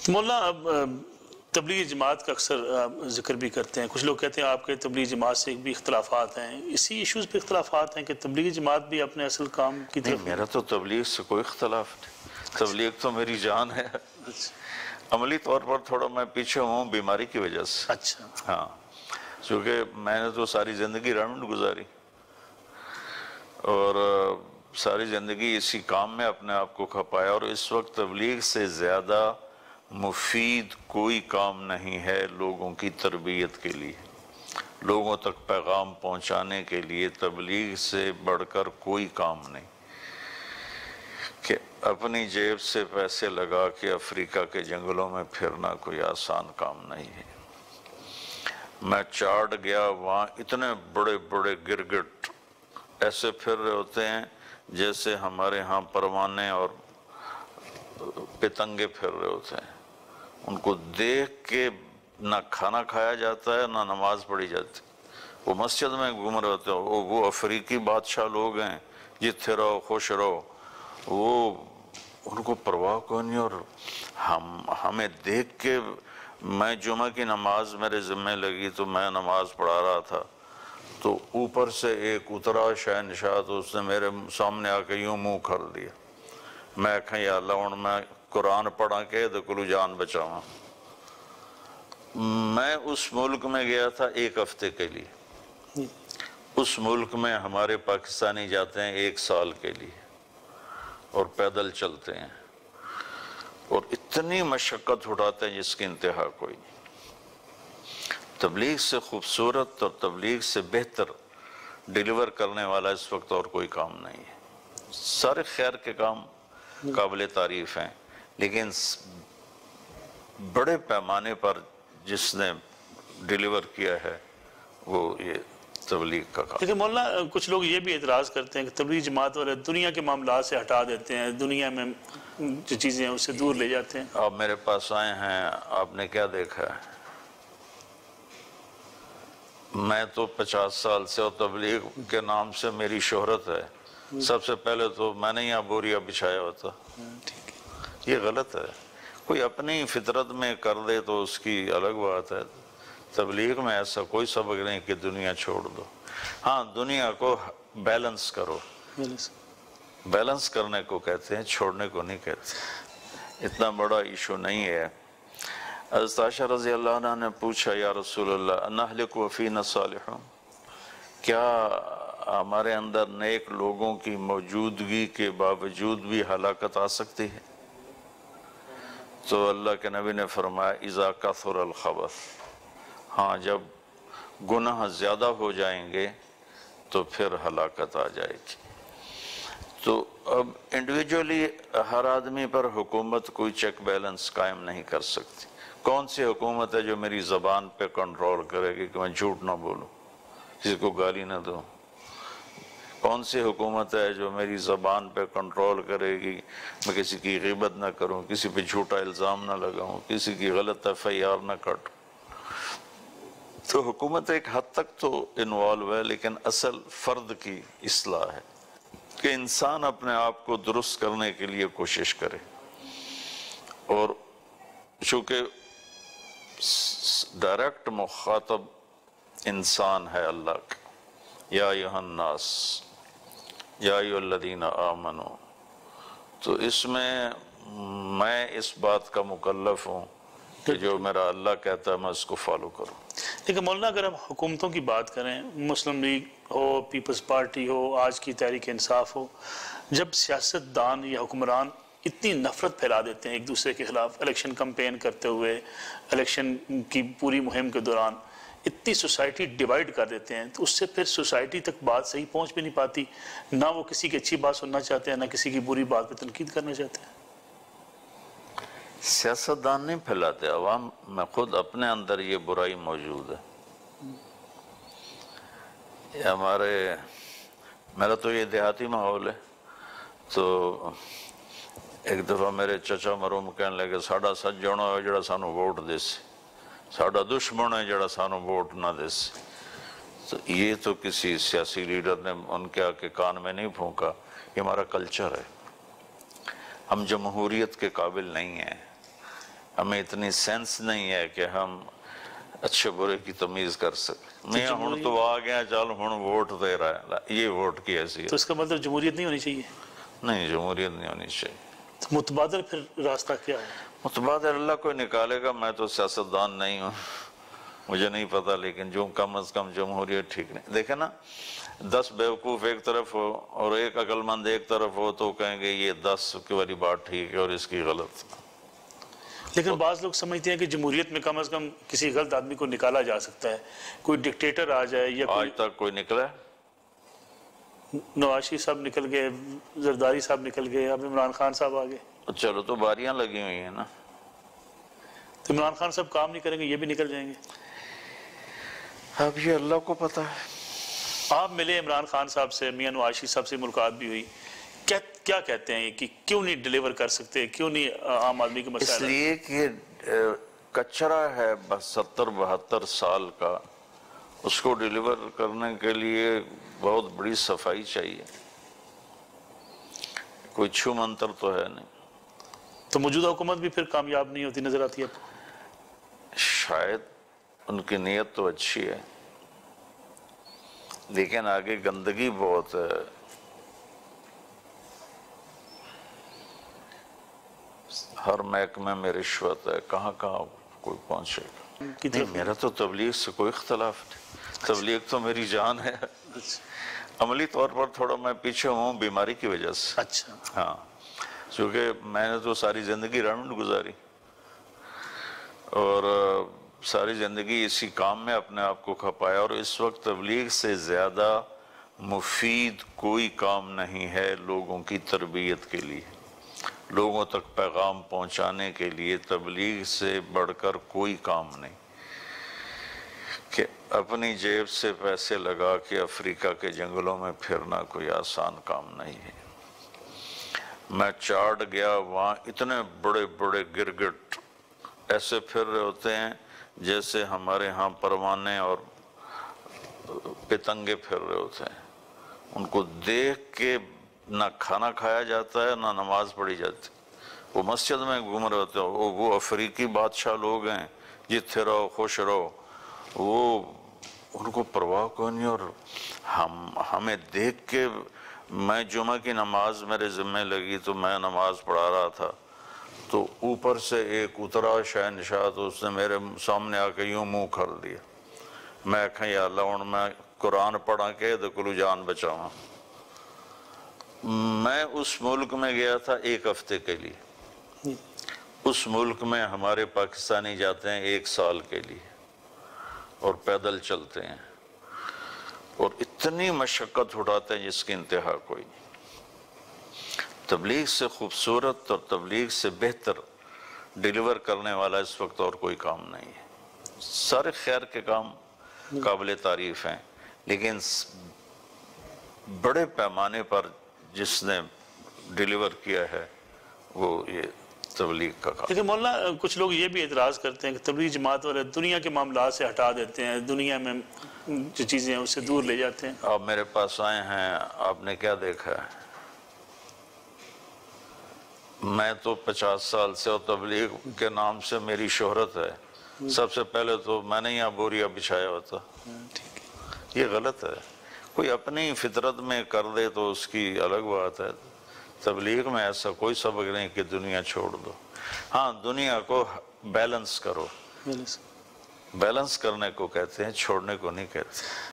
مولانا اب تبلیغی جماعت کا اکثر ذکر بھی کرتے ہیں، کچھ لوگ کہتے ہیں آپ کے تبلیغی جماعت سے بھی اختلافات ہیں، اسی ایشوز پہ اختلافات ہیں کہ تبلیغی جماعت بھی اپنے اصل کام کی نہیں، طرف میرا تو تبلیغ سے کوئی اختلاف نہیں، تبلیغ تو میری جان ہے۔ عملی طور پر تھوڑا میں پیچھے ہوں بیماری کی وجہ سے، اچھا ہاں، چونکہ میں نے تو ساری زندگی رنڈ گزاری اور ساری زندگی اسی کام میں اپنے آپ کو کھپایا، اور اس وقت تبلیغ سے زیادہ مفید کوئی کام نہیں ہے لوگوں کی تربیت کے لیے، لوگوں تک پیغام پہنچانے کے لیے تبلیغ سے بڑھ کر کوئی کام نہیں، کہ اپنی جیب سے پیسے لگا کے افریقہ کے جنگلوں میں پھرنا کوئی آسان کام نہیں ہے۔ میں چاڑ گیا، وہاں اتنے بڑے بڑے گرگٹ ایسے پھر رہے ہوتے ہیں جیسے ہمارے ہاں پروانے اور پتنگے پھر رہے ہوتے ہیں، ان کو دیکھ کے نہ کھانا کھایا جاتا ہے نہ نماز پڑھی جاتی، وہ مسجد میں گھوم رہے ہوتے ہیں، وہ افریقی بادشاہ لوگ ہیں، جتھے رہو خوش رہو، وہ ان کو پرواہ کوئی نہیں، اور ہمیں دیکھ کے میں جمعہ کی نماز میرے ذمہ لگی تو میں نماز پڑھا رہا تھا، تو اوپر سے ایک اترا شہنشاہ، تو اس نے میرے سامنے آ کے یوں منہ کر دیا، میں کہا یا اللہ ہن میں قرآن پڑھا کے دکلو جان بچاواں۔ میں اس ملک میں گیا تھا 1 ہفتے کے لیے، اس ملک میں ہمارے پاکستانی جاتے ہیں 1 سال کے لیے اور پیدل چلتے ہیں، اور اتنی مشقت اٹھاتے ہیں جس کی انتہا کوئی نہیں۔ تبلیغ سے خوبصورت اور تبلیغ سے بہتر ڈیلیور کرنے والا اس وقت اور کوئی کام نہیں ہے، سارے خیر کے کام قابل تعریف ہیں، لیکن بڑے پیمانے پر جس نے ڈیلیور کیا ہے وہ یہ تبلیغ کا کام۔ لیکن مولانا کچھ لوگ یہ بھی اعتراض کرتے ہیں کہ تبلیغی جماعت والے دنیا کے معاملات سے ہٹا دیتے ہیں، دنیا میں جو چیزیں ہیں اس سے دور لے جاتے ہیں۔ آپ میرے پاس آئے ہیں، آپ نے کیا دیکھا ہے؟ میں تو 50 سال سے، اور تبلیغ کے نام سے میری شہرت ہے، سب سے پہلے تو میں نے یہاں بوریا بچھایا ہوتا، یہ غلط ہے، کوئی اپنی فطرت میں کر دے تو اس کی الگ بات ہے، تبلیغ میں ایسا کوئی سبق نہیں کہ دنیا چھوڑ دو، ہاں دنیا کو بیلنس کرو، بیلنس کرنے کو کہتے ہیں، چھوڑنے کو نہیں کہتے، اتنا بڑا ایشو نہیں ہے۔ حضرت عائشہ رضی اللہ عنہ نے پوچھا یا رسول اللہ نہلک وفینا صالحون، کیا ہمارے اندر نیک لوگوں کی موجودگی کے باوجود بھی ہلاکت آ سکتی ہے؟ تو اللہ کے نبی نے فرمایا اذا کثر الخبث، ہاں جب گناہ زیادہ ہو جائیں گے تو پھر ہلاکت آ جائے گی۔ تو اب انڈیویجولی ہر آدمی پر حکومت کوئی چیک بیلنس قائم نہیں کر سکتی۔ کون سی حکومت ہے جو میری زبان پہ کنٹرول کرے گی کہ میں جھوٹ نہ بولوں، کسی کو گالی نہ دوں؟ کون سی حکومت ہے جو میری زبان پہ کنٹرول کرے گی میں کسی کی غیبت نہ کروں، کسی پہ جھوٹا الزام نہ لگاؤں، کسی کی غلط FIR نہ کاٹوں؟ تو حکومت ایک حد تک تو انوالو ہے، لیکن اصل فرد کی اصلاح ہے کہ انسان اپنے آپ کو درست کرنے کے لیے کوشش کرے، اور چونکہ ڈائریکٹ مخاطب انسان ہے اللہ کا، یا ایھا الناس یا ایھا الذین آمنوا، تو اس میں اس بات کا مکلف ہوں کہ جو میرا اللہ کہتا ہے میں اس کو فالو کروں۔ لیکن مولانا اگر ہم حکومتوں کی بات کریں، مسلم لیگ ہو، پیپلز پارٹی ہو، آج کی تحریک انصاف ہو، جب سیاست دان یا حکمران اتنی نفرت پھیلا دیتے ہیں ایک دوسرے کے خلاف، الیکشن کمپین کرتے ہوئے، الیکشن کی پوری مہم کے دوران اتنی سوسائٹی ڈیوائیڈ کر دیتے ہیں، تو اس سے پھر سوسائٹی تک بات صحیح پہنچ بھی نہیں پاتی، نہ وہ کسی کی اچھی بات سننا چاہتے ہیں، نہ کسی کی بری بات پہ تنقید کرنا چاہتے ہیں۔ سیاستدان نہیں پھیلاتے، عوام میں خود اپنے اندر یہ برائی موجود ہے۔ میرا تو یہ دیہاتی ماحول ہے، تو ایک دفعہ میرے چچا مرحوم کہنے لگے ساڈا سجن ہے جڑا سانو ووٹ دے سی، ساڈا دشمن ہے جڑا سانو ووٹ نہ دے سی۔ تو یہ تو کسی سیاسی لیڈر نے ان کے آکے کان میں نہیں پھونکا، یہ ہمارا کلچر ہے، ہم جمہوریت کے قابل نہیں ہیں، ہمیں اتنی سینس نہیں ہے کہ ہم اچھے برے کی تمیز کر سکیں. میں ہوں تو آ گیا چل ہوں ووٹ دے رہا ہے, یہ ووٹ کی حیثیت. تو اس کا مطلب جمہوریت نہیں ہونی چاہیے؟ نہیں, جمہوریت نہیں ہونی چاہیے. تو متبادل پھر راستہ کیا ہے؟ متبادل اللہ کوئی نکالے گا. میں تو سیاستدان نہیں ہوں, مجھے نہیں پتا, لیکن جو کم از کم جمہوریت ٹھیک نہیں. دیکھیں نا, 10 بیوقوف ایک طرف ہو اور ایک عقل مند ایک طرف ہو تو کہیں گے یہ 10 کی والی بات ٹھیک ہے اور اس کی غلط. لیکن بعض لوگ سمجھتے ہیں کہ جمہوریت میں کم از کم کسی غلط آدمی کو نکالا جا سکتا ہے, کوئی ڈکٹیٹر آ جائے یا آج تک کوئی نکلا ہے؟ نواز صاحب نکل گئے, زرداری صاحب نکل گئے, اب عمران خان صاحب آ گئے. چلو تو باریاں لگی ہوئی ہیں نا. تو عمران خان صاحب کام نہیں کریں گے, یہ بھی نکل جائیں گے. اب یہ اللہ کو پتا ہے. آپ ملے عمران خان صاحب سے, میاں نواز صاحب سے ملاقات بھی ہوئی, کیا کہتے ہیں کہ کیوں نہیں ڈیلیور کر سکتے, کیوں نہیں عام آدمی کے مسائل؟ اس لیے کہ کچرا ہے 70-72 سال کا, اس کو ڈیلیور کرنے کے لیے بہت بڑی صفائی چاہیے. کوئی چھو منتر تو ہے نہیں. تو موجودہ حکومت بھی پھر کامیاب نہیں ہوتی نظر آتی ہے آپ کو؟ شاید ان کی نیت تو اچھی ہے, لیکن آگے گندگی بہت ہے. ہر محکمے میں رشوت ہے, کہاں کہاں کوئی پہنچے گا. نہیں, میرا تو تبلیغ سے کوئی اختلاف نہیں. تبلیغ تو میری جان ہے. عملی طور پر تھوڑا میں پیچھے ہوں بیماری کی وجہ سے. اچھا. ہاں, چونکہ میں نے تو ساری زندگی رنڈ گزاری اور ساری زندگی اسی کام میں اپنے آپ کو کھپایا, اور اس وقت تبلیغ سے زیادہ مفید کوئی کام نہیں ہے لوگوں کی تربیت کے لیے, لوگوں تک پیغام پہنچانے کے لیے. تبلیغ سے بڑھ کر کوئی کام نہیں. کہ اپنی جیب سے پیسے لگا کے افریقہ کے جنگلوں میں پھرنا کوئی آسان کام نہیں ہے. میں چاڑ گیا, وہاں اتنے بڑے بڑے گرگٹ ایسے پھر رہے ہوتے ہیں جیسے ہمارے ہاں پروانے اور پتنگے پھر رہے ہوتے ہیں. ان کو دیکھ کے نہ کھانا کھایا جاتا ہے نہ نماز پڑھی جاتی. وہ مسجد میں گھوم رہے ہوتے ہیں. وہ افریقی بادشاہ لوگ ہیں, جتھے رہو خوش رہو, وہ ان کو پرواہ کوئی نہیں. اور ہمیں دیکھ کے, میں جمعہ کی نماز میرے ذمہ لگی تو میں نماز پڑھا رہا تھا, تو اوپر سے ایک اترا شہنشاہ, تو اس نے میرے سامنے آ کے یوں منہ کر دیا. میں کہا یا اللہ ہوں میں قرآن پڑھا کے تو کلو جان بچاؤں. میں اس ملک میں گیا تھا 1 ہفتے کے لیے. اس ملک میں ہمارے پاکستانی جاتے ہیں 1 سال کے لیے اور پیدل چلتے ہیں, اور اتنی مشقت اٹھاتے ہیں جس کی انتہا کوئی نہیں. تبلیغ سے خوبصورت اور تبلیغ سے بہتر ڈیلیور کرنے والا اس وقت اور کوئی کام نہیں ہے. سارے خیر کے کام قابل تعریف ہیں, لیکن بڑے پیمانے پر جس نے ڈیلیور کیا ہے وہ یہ تبلیغ کا کام. لیکن مولانا کچھ لوگ یہ بھی اعتراض کرتے ہیں کہ تبلیغ جماعت والے دنیا کے معاملات سے ہٹا دیتے ہیں, دنیا میں جو چیزیں ہیں اس سے دور لے جاتے ہیں. آپ میرے پاس آئے ہیں, آپ نے کیا دیکھا ہے؟ میں تو 50 سال سے, اور تبلیغ کے نام سے میری شہرت ہے. سب سے پہلے تو میں نے یہاں بوریا بچھایا ہوتا. یہ غلط ہے. کوئی اپنی فطرت میں کر دے تو اس کی الگ بات ہے. تبلیغ میں ایسا کوئی سبق نہیں کہ دنیا چھوڑ دو. ہاں, دنیا کو بیلنس کرو. بیلنس کرنے کو کہتے ہیں, چھوڑنے کو نہیں کہتے.